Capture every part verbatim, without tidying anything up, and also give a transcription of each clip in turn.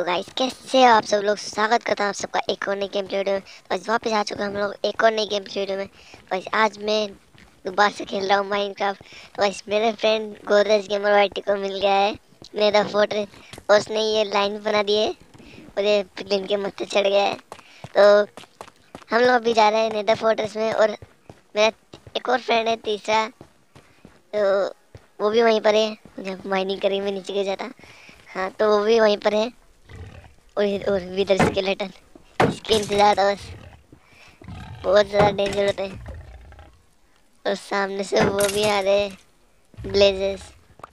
Hello guys, कैसे हो आप सब लोग। स्वागत करता हूँ आप सबका एक और नई गेम प्ले वीडियो में। बस वापस आ चुके हैं हम लोग एक और नई गेम प्ले वीडियो में। बस आज मैं दोबारा से खेल रहा हूँ माइनक्राफ्ट। बस मेरे फ्रेंड गोदरेज गेमर वाइटी को मिल गया है मेरा फोर्ट्रेस और उसने ये लाइन बना दी है और ये पिगलिन के मत्थे चढ़ गया है। तो हम लोग अभी जा रहे हैं नेदर फोर्ट्रेस में और मेरा एक और फ्रेंड है तीसरा, तो वो भी वहीं पर है। जब माइनिंग करी मैं नीचे गिर जाता। हाँ, तो वो भी वहीं पर है और और विदर स्केलेटन इसके इंतजार था बस। बहुत ज़्यादा डेंजर होते हैं और सामने से वो भी आ रहे हैं ब्लेजेस।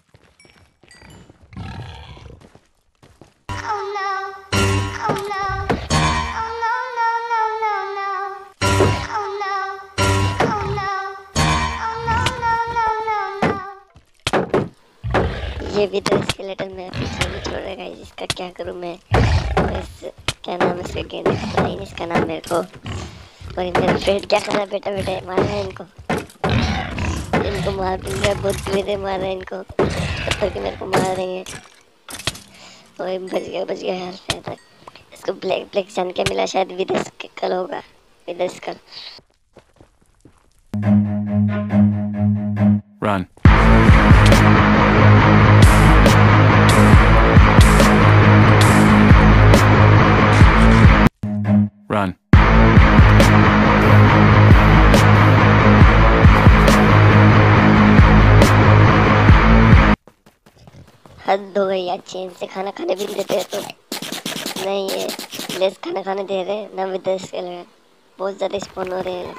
ये विदर स्केलेटन मेरे पीछे नहीं छोड़ रहा है। इसका क्या करूँ मैं। इस क्या नाम है इसका, गेंद पता नहीं इसका नाम मेरे को। और मेरा फ्रेंड क्या कर रहा है, बेटा बेटा मार रहा है इनको इनको मार दूंगा। बहुत धीरे मार रहा है इनको, तब तक मेरे को मार देंगे। और बच गया बच गया यार। शायद इसको ब्लैक ब्लैक जान के मिला, शायद विदर स्कल होगा, विदर स्कल। Run. Run. हद हो गई यार, चैन से खाना खाने भी नहीं देते तो नहीं, ये लेस खाना खाने दे रहे ना विदर स्केल है। बहुत ज़्यादा स्पॉन हो रहे हैं।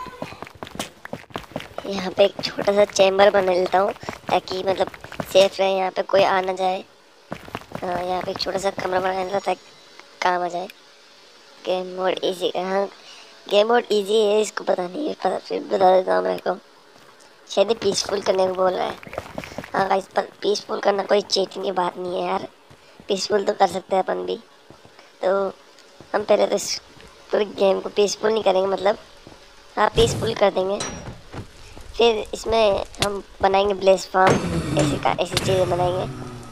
यहाँ पे एक छोटा सा चैम्बर बना लेता हूँ ताकि मतलब सेफ रहे, यहाँ पे कोई आ ना जाए। हाँ, यहाँ पे एक छोटा सा कमरा बना लेता ताकि काम आ जाए। गेम मोड इजी, हाँ गेम मोड इजी है, इसको पता नहीं है, पता फिर बता देता हूँ मेरे को। शायद पीसफुल करने को बोल रहा है। हाँ गाइस, पर पीसफुल करना कोई चीटिंग की बात नहीं है यार, पीसफुल तो कर सकते हैं अपन भी। तो हम पहले तो इस पूरे गेम को पीसफुल नहीं करेंगे, मतलब हाँ पीसफुल कर देंगे। फिर इसमें हम बनाएंगे ब्लेस फार्म, ऐसी का ऐसी चीज़ें बनाएंगे,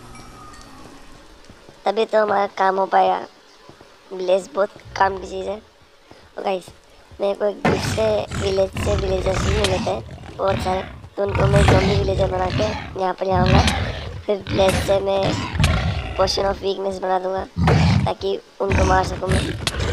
तभी तो हमारा काम हो पाएगा। ब्लेस बहुत काम की चीज़ है। और गाइस, मेरे को एक दूसरे विलेज से विलेजर्स भी मिले थे बहुत सारे, तो उनको मैं ज़ॉम्बी विलेजर बना के यहाँ पर जाऊँगा। फिर ब्लेस से मैं पोशन ऑफ वीकनेस बना दूँगा ताकि उनको मार सकूँ मैं,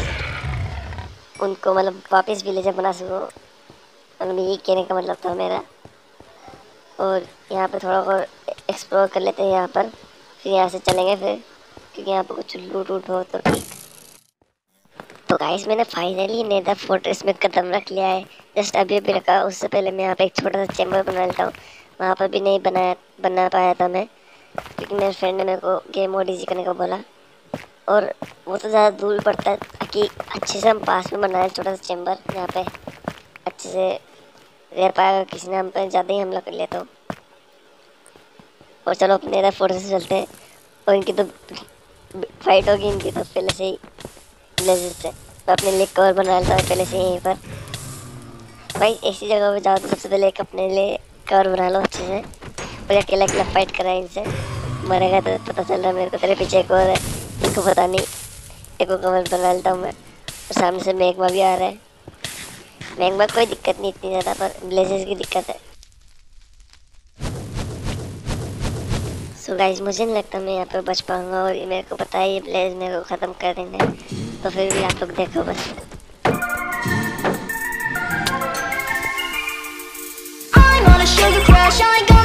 उनको मतलब वापस विलेजर बना सकूँ। मतलब यही कहने का मतलब था मेरा। और यहाँ पे थोड़ा और एक्सप्लोर कर लेते हैं यहाँ पर, फिर यहाँ से चलेंगे फिर, क्योंकि यहाँ पर कुछ लूट वूट हो तो ठीक। तो गाइस, मैंने फाइनली नेदर फोर्ट्रेस में कदम रख लिया है। जस्ट अभी अभी रखा। उससे पहले मैं यहाँ पे एक छोटा सा चैम्बर बना लेता हूँ। वहाँ पर भी नहीं बनाया बना पाया था मैं, क्योंकि मेरे फ्रेंड ने मेरे को गेम मोड इजी करने को बोला और वो तो ज़्यादा दूर पड़ता है, ताकि अच्छे से हम पास में बनाए छोटा सा चैम्बर, यहाँ पे अच्छे से रह पाएगा। किसी ने हम पे ज़्यादा ही हमला कर लिया तो। और चलो अपने नेदर फोर्ट्रेस से चलते हैं और इनकी तो फाइट होगी इनकी तो पहले से ही ब्लेजेस से। तो अपने लिए कवर बना लेता हूँ पहले से यहीं पर। भाई ऐसी जगह पे जाओ तो सबसे पहले एक अपने लिए कवर बना लो अच्छे से। और अकेला अकेला फाइट करा इनसे, मरेगा तो पता चल रहा है मेरे को तेरे पीछे एक और है, इनको पता नहीं। एक और कवर बना लेता हूँ मैं। और सामने से मैग्मा भी आ रहा है। मैग्मा कोई दिक्कत नहीं इतनी ज़्यादा, पर ब्लेजेस की दिक्कत है। सो so गाइस, मुझे नहीं लगता मैं यहाँ पे बच पाऊँगा, और मेरे को पता है ये ब्लेज मेरे को ख़त्म कर देंगे। तो फिर भी आप लोग देखो बस। I'm on a sugar crash, I got